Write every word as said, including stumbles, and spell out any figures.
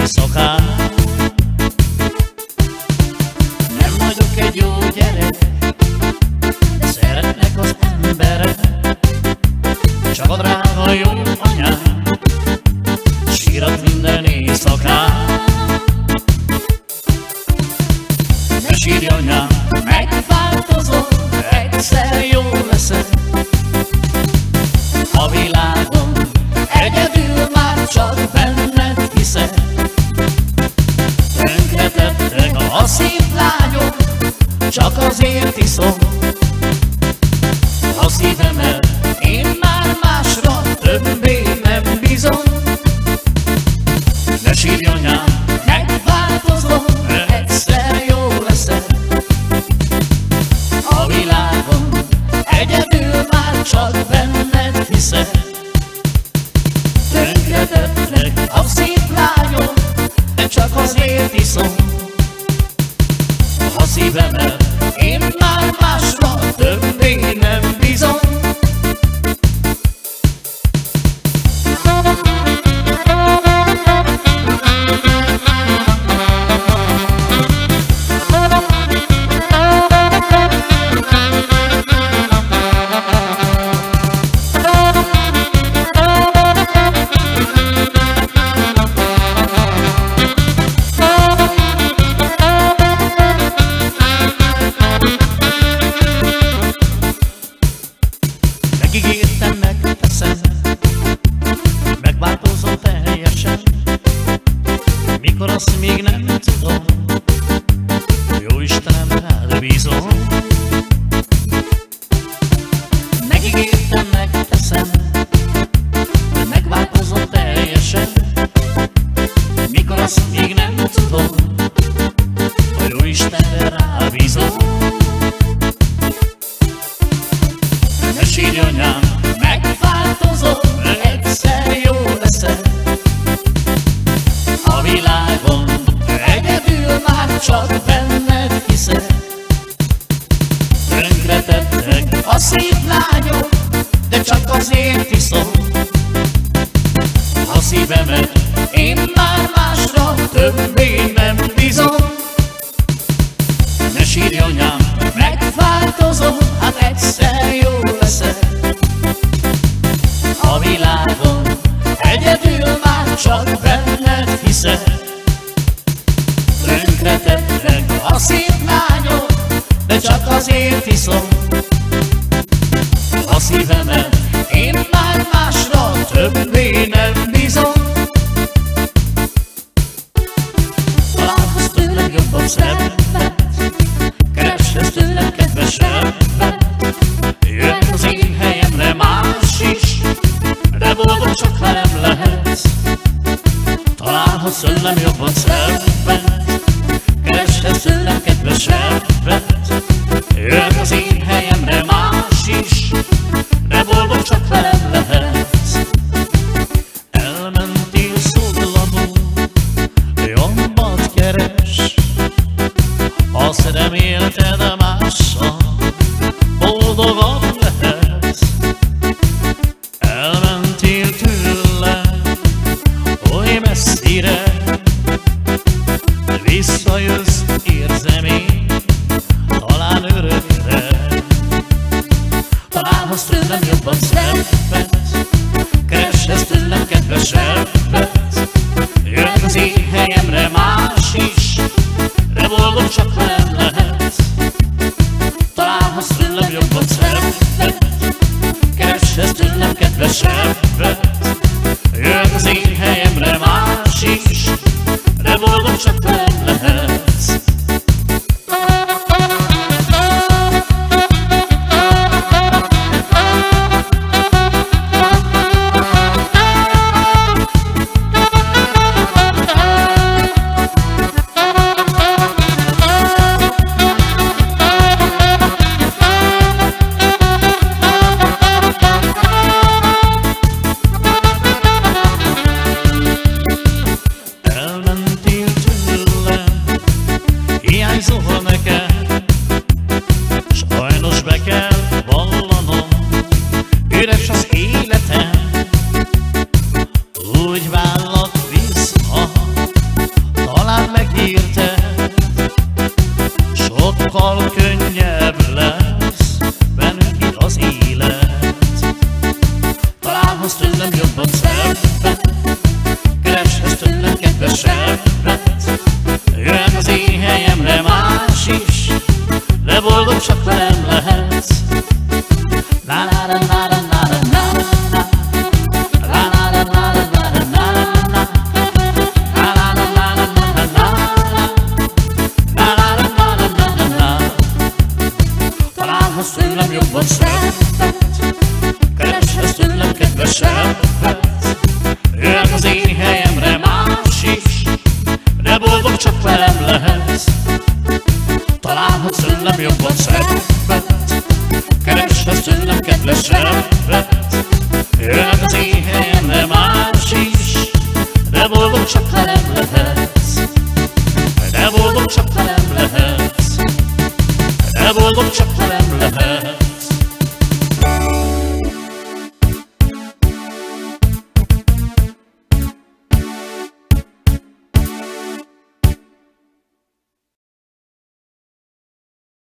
éjszakán. Nem vagyok egy jó gyerek, de szeretnek az emberek, csak a drága jó anyám sírat minden éjszakán. Ne sírj anyám, megváltozol, egyszer jó leszel. A világon egyedül már csak benned hiszek. Tönkretettek a szép lányok, csak azért iszom a szívemet, én már másra többé nem bízom. Ne sírj anyám, megváltozol, egyszer jó leszel. A világon egyedül már csak benned hiszek. Tönkretettek a szép lányok, de csak azért iszom a szívemet, én már másra többé nem bízom. Megígértem, megteszem, megváltozom teljesen. Mikor azt még nem tudom, jó Istenem, rád bízom. Megígértem, megteszem, megváltozom teljesen. Mikor azt még nem tudom, jó Istenre rád bízom. Ne sírj anyám, megváltozol, egyszer jó leszel. A világon egyedül már csak benned hiszek. Tönkretettek a szép lányok, de csak azért iszom a szívemet, én már másra többé nem bízom. Ne sírj anyám, megváltozol, hát egyszer jó leszel. A világon egyedül már csak benned hiszek. Tönkretettek a szép lányok, de csak azért iszom a szívemet, én már másra többé nem bízom. Találkozz tőlem jobban szebbet, kereshez tőlem kedvesebbet. Jöjj az én helyemre más is, de boldog csak velem lehetsz. Találhatsz tőlem jobban szebbet, kereshez tőlem kedvesebbet. Jöjj az én helyemre más is, de boldog csak velem lehetsz. Elmentél szótlanul, jobbat keres, azt remélted mással boldogabb lehetsz. Elmentél tőlem oly messzire, visszajössz, érzem én, talán örökre. Találhatsz tőlem jobban szebbet, kereshetsz tőlem kedvesebbet. Jön az én helyemre más is, de boldog csak velem lehetsz. Találhatsz tőlem jobban szebbet, kereshetsz tőlem kedvesebbet. Jön az én helyemre más is, de boldog csak velem lehetsz. Elmentél tőlem kevesebbet, kereshetsz tőlem kedvesebbet. Jön az én helyemre más is, de boldog csak velem lehetsz. La la la la la la la la, la la la la la la la la, la la la la la la la, la la la la la la. Találhatsz tőlem jobban szebbet, kereshetsz tőlem kedvesebbet. Jön az én helyemre más is, de boldog csak velem lehetsz. Találhatsz tőlem jobban szebbet, kereshetsz tőlem kedvesebb.